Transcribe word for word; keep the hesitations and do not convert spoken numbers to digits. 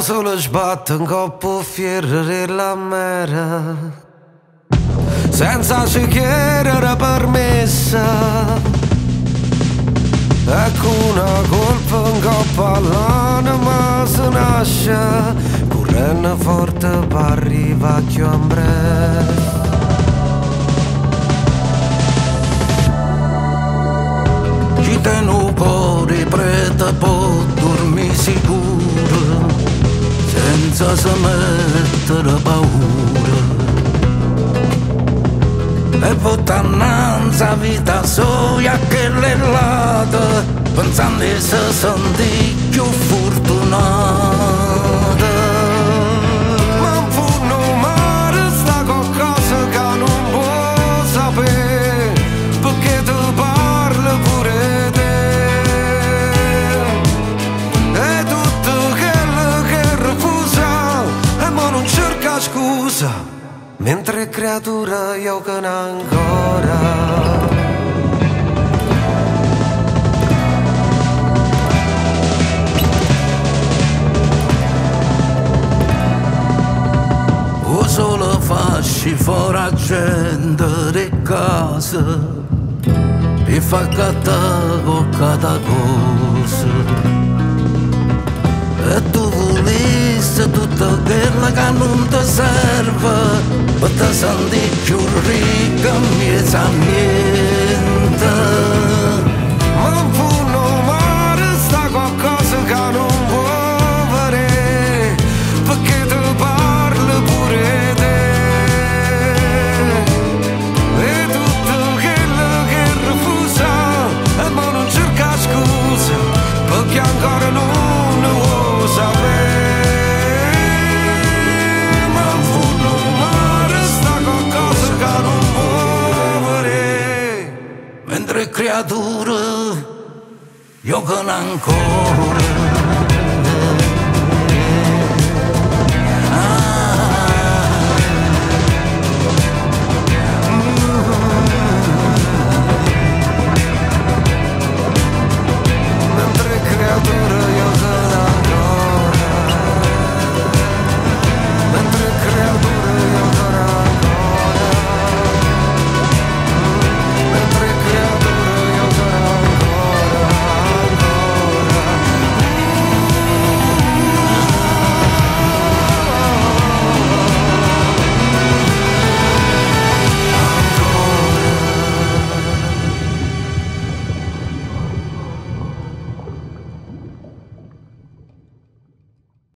solo sbatto un coppo fiero della mera, senza scegliere permessa. Ecco una colpa un coppo all'anima si nasce, correndo forte per arrivare più a breve. Chi te no cuore preta può dormire sicuro, senza se mettere paura. E votannanza vita soia che le lata, pensando di se sentì più fortunata. Ma un funno mare sta qualcosa che non può sapere, perché tu parli pure te. E tutto quello che refusa, e ma non cerca scusa, mentre creatura io che ancora. O solo fasci fuori gente di casa e fa cattare con cada cosa. E tu volessi tutto quello che non ti serve, per te senti più ricca miezza niente. Ma un funno mare sta qualcosa che non può vedere, perché tu parli pure te. E tutto quello che refusa, e ma non cerca scusa, perché ancora non ne vuoi sapere. Ma un funno mare sta qualcosa che non può vedere, mentre creatura io che ancora.